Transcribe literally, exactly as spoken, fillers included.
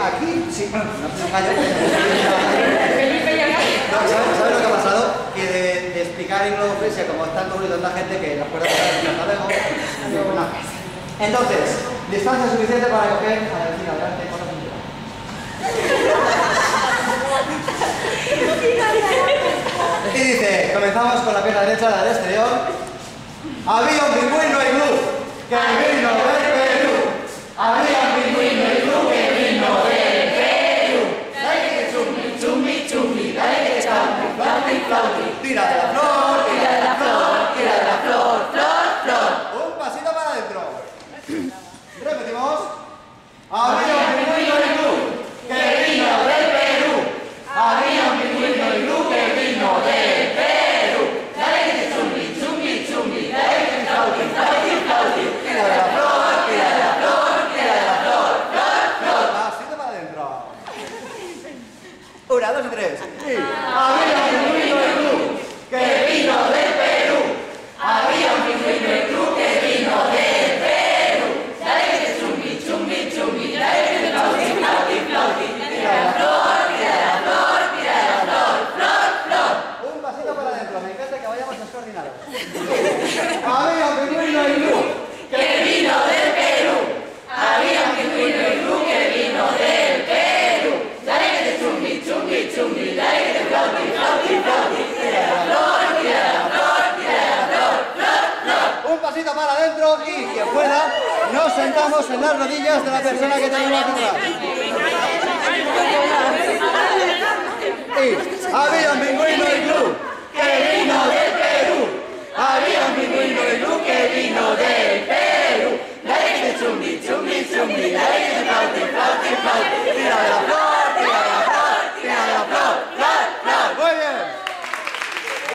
aquí, sí, no, no, callo. No, ¿sabes, ¿sabes lo que ha pasado? Que de, de explicar en Globo Fresia, como está todo tanta gente que las puertas de la lejos, no. Entonces, distancia suficiente para coger a la vecina adelante con la cintura. Y dice, comenzamos con la pierna derecha, la del exterior. Había un pingüino y Blue que vino del Perú. Había un pingüino y Blue que vino del Perú. Dale que chumbi, chumbi, chumbi, dale que chumbi, flauti, flauti. Tira de la flor, tira de la flor, tira de la flor, flor, flor. Un pasito para adentro. Repetimos. Había un pingüino y Blue que vino del Perú. Había un pingüino y Blue que vino del Perú. Dale que chumbi, chumbi, chumbi, dale que flauti, flauti, flauti. Tira de la flor, tira de la flor, tira de la flor, flor, flor. Pasito para adentro. Una, dos y tres. Y había un pingüino y Blue que vino del Perú. Había un pingüino y Blue que vino del Perú. Dale que chumbi, chumbi, chumbi, dale que flauti, flauti, flauti. Tira de la flor, tira de la flor, tira de la flor, flor, flor. Un pasito para adentro, me encanta que vayamos descoordinados. Había un pingüino y Blue que vino del Perú. Había un pingüino y Blue que vino del Perú. Dale que te chumbi, chumbi, chumbi, dale que te flauti, flauti, flauti. Tira de la flor, tira de la flor, tira de la flor, flor, flor. Un pasito para adentro y, quien pueda, nos sentamos en las rodillas de la persona que tenemos atrás. Y había un pingüino y Blue que vino del Perú. Había un pingüino y Blue que vino del Perú.